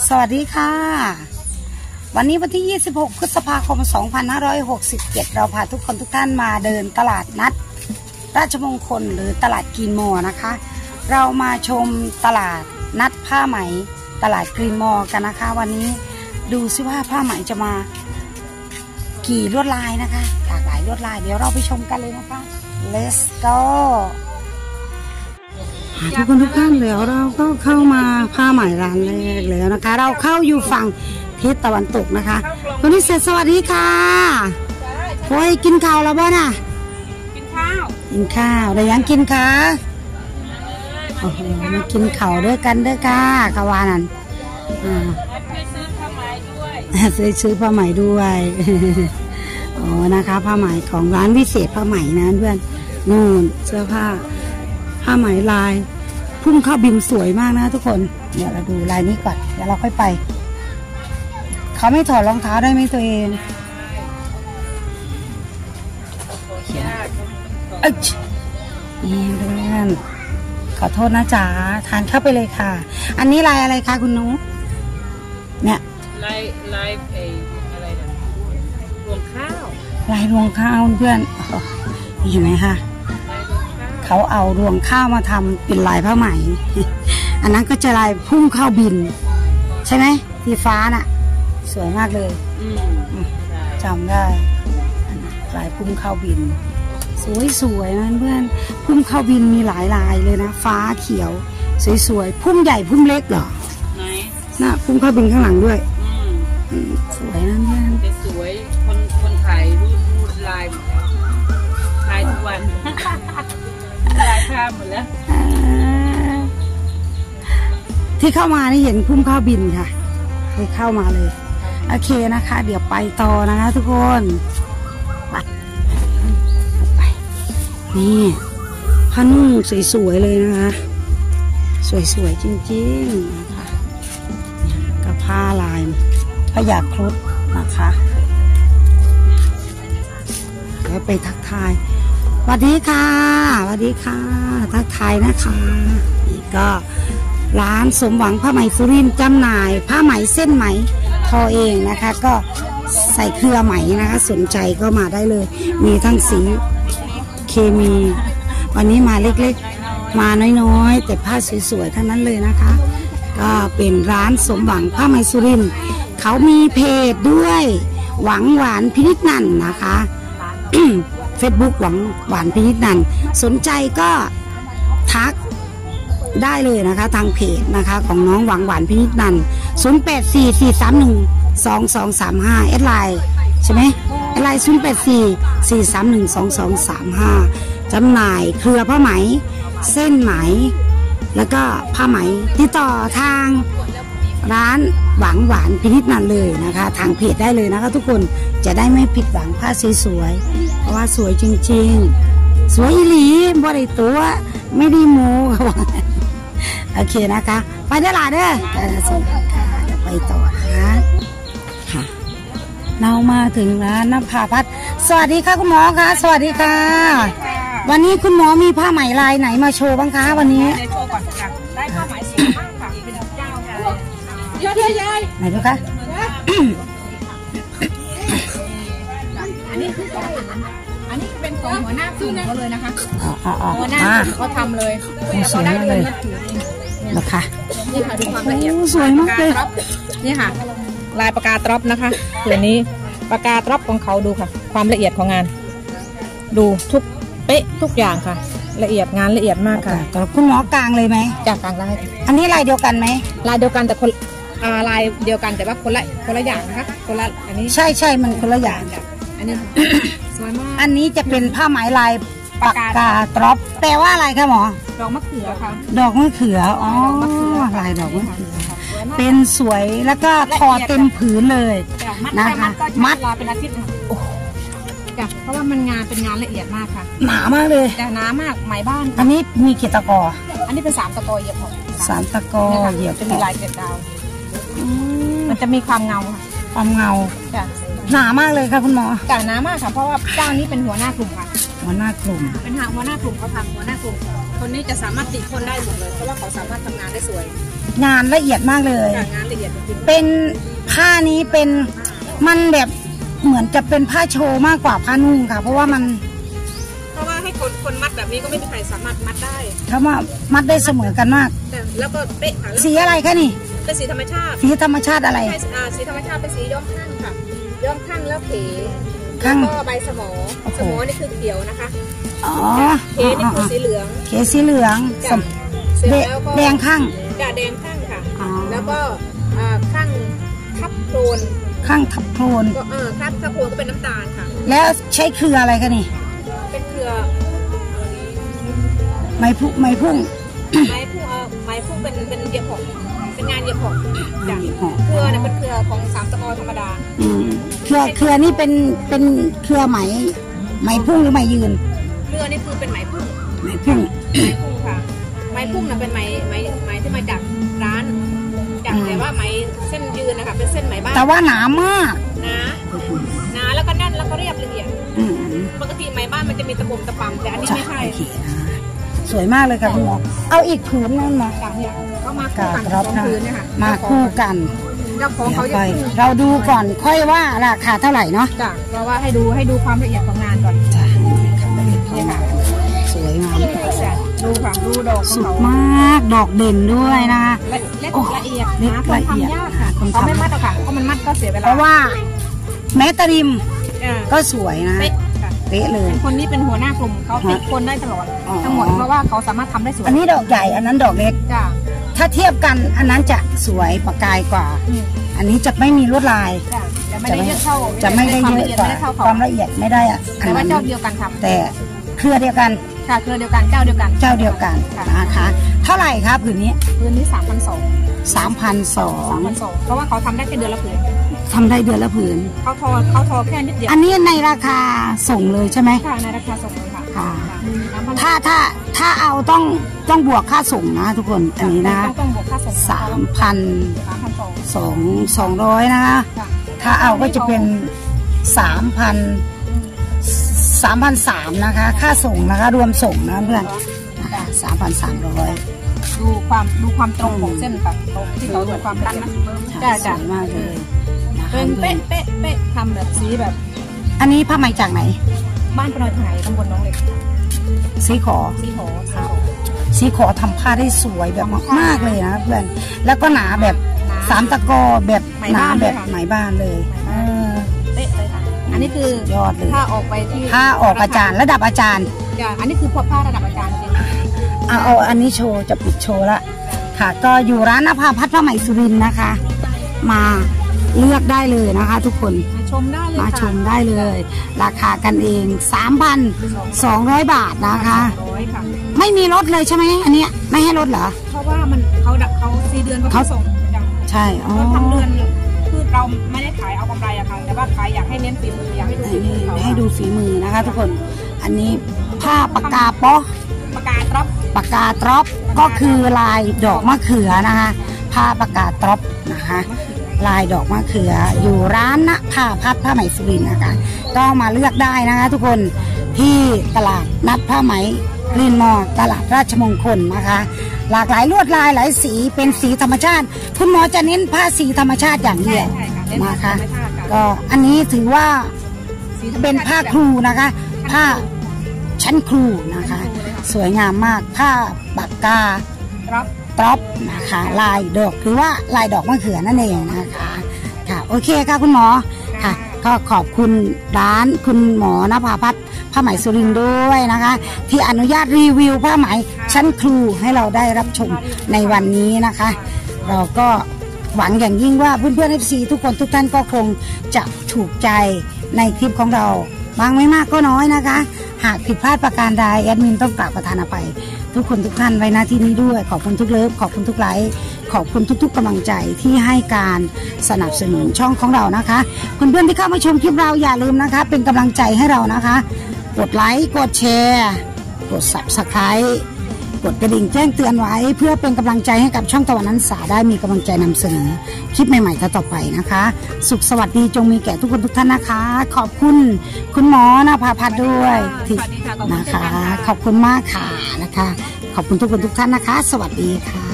สวัสดีค่ะวันนี้วันที่ 26 พฤษภาคม 2567 เราพาทุกคนทุกท่านมาเดินตลาดนัดราชมงคลหรือตลาดกรีนมอลล์นะคะเรามาชมตลาดนัดผ้าไหมตลาดกรีนมอลล์กันนะคะวันนี้ดูซิว่าผ้าไหมจะมากี่ลวดลายนะคะหลากหลายลวดลายเดี๋ยวเราไปชมกันเลยนะคะ Let's goทุกคนทุกท่านแล้วเราก็เข้ามาผ้าไหมร้านแรกแล้วนะคะเราเข้าอยู่ฝั่งทิศตะวันตกนะคะคุณนิเศษสวัสดีค่ะโอ้ยกินข้าวแล้วบ่น่ะกินข้าวได้ยังกินคะโอ้โหมากินข้าวด้วยกันด้วยค่ะกะวานั่นซื้อผ้าไหมด้วยโอ้นะคะผ้าไหมของร้านวิเศษผ้าไหมนะเพื่อนนู่นเสื้อผ้าไหมลายพุ่งเข้าบินสวยมากนะทุกคนเดี๋ยวเราดูลายนี้ก่อนเดี๋ยวเราค่อยไปเขาไม่ถอดรองเท้าได้ไหมตัวเองนี่เพื่อนขอโทษนะจ๊ะทานเข้าไปเลยค่ะอันนี้ลายอะไรคะคุณนุ๊กเนี่ยลายอะไรนะรวงข้าวลายรวงข้าวเพื่อนเห็นไหมคะเขาเอารวงข้าวมาทำเป็นลายผ้าไหมอันนั้นก็จะลายพุ่งเข้าบินใช่ไหมสีฟ้าน่ะสวยมากเลยจำได้ลายพุ่งเข้าบินสวยๆนะเพื่อนพุ่งเข้าบินมีหลายลายเลยนะฟ้าเขียวสวยๆพุ่งใหญ่พุ่งเล็กเหรอไหนน่ะพุ่งเข้าบินข้างหลังด้วยสวยนะเพื่อนสวยคนถ่ายรูปลายทุกวันลายภาพหมดแล้วที่เข้ามานี่เห็นพุ่งเข้าบินค่ะเคยเข้ามาเลยโอเคนะคะเดี๋ยวไปต่อนะคะทุกคนไปนี่ผ้านุ่งสวยๆเลยนะคะสวยๆจริงๆนะคะกับผ้าลายพยาครุฑนะคะแล้วไปทักทายสวัสดีค่ะสวัสดีค่ะทักทายนะคะนี่ก็ร้านสมหวังผ้าไหมสุรินทร์จำหน่ายผ้าไหมเส้นไหมทอเองนะคะก็ใส่เครือไหมนะคะสนใจก็มาได้เลยมีทั้งสีเคมีวันนี้มาเล็กๆมาน้อยๆแต่ผ้าสวยๆทั้งนั้นเลยนะคะก็เป็นร้านสมหวังผ้าไหมสุรินทร์เขามีเพจด้วยหวังหวานพินิจนันนะคะ Facebook หวังหวานพินิจนันสนใจก็ทักได้เลยนะคะทางเพจนะคะของน้องหวังหวานพินิจนัน0844312235แอดไลน์ใช่ไหมแอดไลน์0844312235จำหน่ายเครือผ้าไหมเส้นไหมแล้วก็ผ้าไหมติดต่อทางร้านหวังหวานพินิจนันเลยนะคะทางเพจได้เลยนะคะทุกคนจะได้ไม่ผิดหวังผ้าสวยๆเพราะว่าสวยจริงๆสวยอีหลีบ่ได้ตัวไม่ได้โม้โอเคนะคะไปตลาดเด้อสวัสดีค่ะเดี๋ยวไปต่อนะคะค่ะเรามาถึงร้านนภาพัฒน์สวัสดีค่ะคุณหมอคะสวัสดีค่ะวันนี้คุณหมอมีผ้าไหมลายไหนมาโชว์บ้างคะวันนี้โชว์ก่อนค่ะได้ผ้าไหมสีมากค่ะเป็นเจ้าค่ะเยอะๆไหนดูคะอันนี้เป็นของหัวหน้ากลุ่มเขาเลยนะคะหัวหน้าเขาทำเลยสวยมากเลยนะคะนี่ค่ะดูความละเอียดสวยมากเลยนี่ค่ะลายปากกาตรอปนะคะตัวนี้ปากกาตรอปของเขาดูค่ะความละเอียดของงานดูทุกเป๊ะทุกอย่างค่ะละเอียดงานละเอียดมากค่ะแต่คุณหมอกลางเลยไหมจากกลางลายอันนี้ลายเดียวกันไหมลายเดียวกันแต่คนลายเดียวกันแต่ว่าคนละอย่างนะคะคนละอันนี้ใช่มันคนละอย่างอันนี้สวยมากอันนี้จะเป็นผ้าไหมลายปากกาตรอปแปลว่าอะไรคะหมอดอกมะเขือค่ะดอกมะเขืออ๋อลายดอกมะเขือเป็นสวยแล้วก็ทอเต็มผืนเลยนะคะมัดเป็นอาทิตย์จ้ะเพราะว่ามันงานเป็นงานละเอียดมากค่ะหนามากเลยแต่หนามากไหมบ้านอันนี้มีกี่ตะกออันนี้เป็น3 ตะกอเหยียบหก 3 ตะกอเหยียบจะมีลายเกล็ดดาวมันจะมีความเงาค่ะความเงาจ้ะหนามากเลยค่ะคุณหมอจ้ะหนามากค่ะเพราะว่าเจ้านี้เป็นหัวหน้ากลุ่มค่ะหัวหน้ากลุ่มเป็นหัวหน้ากลุ่มเขาทำหัวหน้ากลุ่มคนนี้จะสามารถติดคนได้หมดเลยเพราะว่าเขาสามารถทำงานได้สวยงานละเอียดมากเลยงานละเอียดจริงๆเป็นผ้านี้เป็นมันแบบเหมือนจะเป็นผ้าโชว์มากกว่าผ้านุ่งค่ะ เพราะว่ามันเพราะว่าให้คนมัดแบบนี้ก็ไม่มีใครสามารถมัดได้ถ้าว่ามัดได้เสมอกันมากแล้วก็เป๊ะค่ะสีอะไรคะนี่เป็นสีธรรมชาติสีธรรมชาติอะไรใช่สีธรรมชาติเป็นสีย้อมข้างค่ะย้อมข้างแล้วเขข้างแล้วก็ใบสมอสมอนี่คือเขียวนะคะอ๋อเขนี่คือสีเหลืองเขสีเหลืองจ้ะเสร็จแล้วก็แดงข้างจ้ะแดงข้างค่ะอ๋อแล้วก็ข้างทับโคลนข้างทับโคลนก็ทับโคลนก็เป็นน้ำตาลค่ะแล้วใช้เครืออะไรคะนี่เป็นเครือไม้พุ่งไม้พุ่งเป็นเย็บหอกเป็นงานเย็บหอกจ้ะเครือเนี่ยเป็นเครือของสามตะกอธรรมดาเครือนี่เป็นเครือไหมพุ่งหรือไหมยืนเครือนี่คือเป็นไหมพุ่งไหมพุ่งไหมพุ่งค่ะไหมพุ่งน่ะเป็นไหมที่มาจากร้านจากแต่ว่าไหมเส้นยืนนะคะเป็นเส้นไหมบ้านแต่ว่าหนามากหนาแล้วก็แน่นแล้วก็เรียบละเอียดอืมปกติไหมบ้านมันจะมีตะปุ่มตะปำแต่อันนี้ไม่ใช่โอเคนะสวยมากเลยค่ะคุณหมอเอาอีกผืนนั่นมาจากเนี่ยก็มาคู่กากันรอบสองนะคืนเนี่ยค่ะมาคู่กันเจ้าของเดี๋ยเขาวจะไปขึ้นเราดูก่อนค่อยว่าราคาเท่าไหร่เนาะจ้ะเพราะว่าให้ดูความละเอียดของงานก่อนจ้ะนี่ค่ะสวยงามดูค่ะดูดอกขสุองดเขามากดอกเด่นด้วยนะคะเล็กละเอียดเล็กนะละเอียดทำยากค่ะคนทำเขาไม่มัดหรอกค่ะเพราะมันมัดก็เสียเวลาเพราะว่าแม้ตะริมอ่าก็สวยนะเป๊ะค่ะเป๊ะเลยคนนี้เป็นหัวหน้ากลุ่มเขาติดคนได้ตลอดอ๋อทั้งหมดเพราะว่าเขาสามารถทำได้สวยอันนี้ดอกใหญ่อันนั้นดอกเล็กจ้ะถ้าเทียบกันอันนั้นจะสวยประกายกว่าอืมอันนี้จะไม่มีลวดลายจ้ะจะไม่ได้เยอะเท่าจะไม่ได้เยอะความละเอียดกว่าไม่ได้เท่าคเขาวามละเอียดไม่ได้อะอันแต่ว่านั้นเจ้าเดียวกันทำแต่เครือเดียวกันค่ะเครือเดียวกันเจ้าเดียวกันเจ้าเดียวกันค่ะนะคะเท่าไหร่ครับผืนนี้พื้นนี้3,200 3,200 เพราะว่าเขาทำได้แค่เดือนละผืนทำได้เดือนละผืนเขาทอแค่นิดเดียวอันนี้ในราคาส่งเลยใช่ไหมค่ะในราคาส่งเลยค่ะค่ะ 3,200 ถ้าเอาต้องบวกค่าส่งนะทุกคนอันนี้นะต้องบวกค่าส่ง 3,200นะคะค่ะถ้าเอาก็จะเป็น3,300นะคะค่าส่งนะคะรวมส่งนะเพื่อนนะคะ3,300 ดูความตรงของเส้นค่ะที่เขาดูความรัดนะสวยมากเลยนะคะเป็นเป๊ะทำแบบสีแบบอันนี้ผ้าไหมจากไหนบ้านปนอยไทยตำบลน้องเล็กสีขอสีหอสีขอทำผ้าได้สวยแบบมากๆเลยนะเพื่อนแล้วก็หนาแบบสามตะกอแบบหนาแบบไหมบ้านเลยเออเป๊ะเลยค่ะอันนี้คือยอดเลยถ้าออกไปที่ผ้าออกอาจารย์ระดับอาจารย์อันนี้คือพอผ้าระดับอาจารย์จริงเอาอันนี้โชว์จะปิดโชว์ละค่ะ ก็อยู่ร้านนภาพัฒน์ผ้าไหมสุรินทร์นะคะ มาเลือกได้เลยนะคะ ทุกคนมาชมได้เลยมาค่ะชมได้เลย ราคากันเอง 3,200 บาทนะคะ 100ค่ะไม่มีลดเลยใช่ไหมอันเนี้ยไม่ให้ลดเหรอเพราะว่าเขา4 เดือนเขาส่งจ้ะใช่อ๋อเขาทำเดือนคือเราไม่ได้ขายเอากำไรอะค่ะแต่ว่าขายอยากให้เน้นฝีมืออยากให้ดูฝีมือเขาให้ดูฝีมือนะคะ ทุกคน อันนี้ผ้าปากกาป๊อปากกาครับปากกาตรอปก็คือลายดอกมะเขือนะคะ ผ้าปากกาตรอปนะคะ ลายดอกมะเขืออยู่ร้านณภาพัฒน์ผ้าไหมสุรินทร์นะคะ ก็มาเลือกได้นะคะ ทุกคนที่ตลาดนัดผ้าไหมกรีนมอลตลาดราชมงคลนะคะ หลากหลายลวดลายหลายสีเป็นสีธรรมชาติ คุณหมอจะเน้นผ้าสีธรรมชาติอย่างเดียวใช่ค่ะเน้นนะคะธรรมชาติค่ะก็อันนี้ถือว่าสีธรรมชติเป็นผ้าครูนะคะ ผ้าชั้นครูนะคะ สวยงามมากผ้าปากกาครับตรอปนะคะลายดอกคือว่าลายดอกมะเขือนั่นเองนะคะค่ะโอเคค่ะคุณหมอค่ะก็ขอบคุณร้านคุณหมอนภาพัฒน์ผ้าไหมสุรินทร์ด้วยนะคะ ที่อนุญาตรีวิวผ้าไหมชั้นครูให้เราได้รับชมในวันนี้นะคะ เราก็หวังอย่างยิ่งว่าเพื่อนๆ FC ทุกคนทุกท่านก็คงจะถูกใจในคลิปของเราบางไม่มากก็น้อยนะคะ หากผิดพลาดประการใดแอดมินต้องกราบประทานอภัยทุกคนทุกท่านไว้หน้าที่นี้ด้วยขอบคุณทุกเลิฟขอบคุณทุกไลค์ขอบคุณทุกๆกำลังใจที่ให้การสนับสนุนช่องของเรานะคะเพื่อนๆที่เข้ามาชมคลิปเราอย่าลืมนะคะ เป็นกำลังใจให้เรานะคะ กดไลค์กดแชร์กด Subscribe กดกระดิ่งแจ้งเตือนไว้เพื่อเป็นกำลังใจให้กับช่องตะวันนั้นสาได้มีกำลังใจนำเสนอคลิปใหม่ๆต่อไปนะคะ สุขสวัสดีจงมีแก่ทุกคนทุกท่านนะคะ ขอบคุณคุณหมอนภาพัฒน์ด้วยที่นะคะขอบคุณมากค่ะนะคะขขอบคุณทุกคนทุกท่านนะคะ สวัสดีค่ะ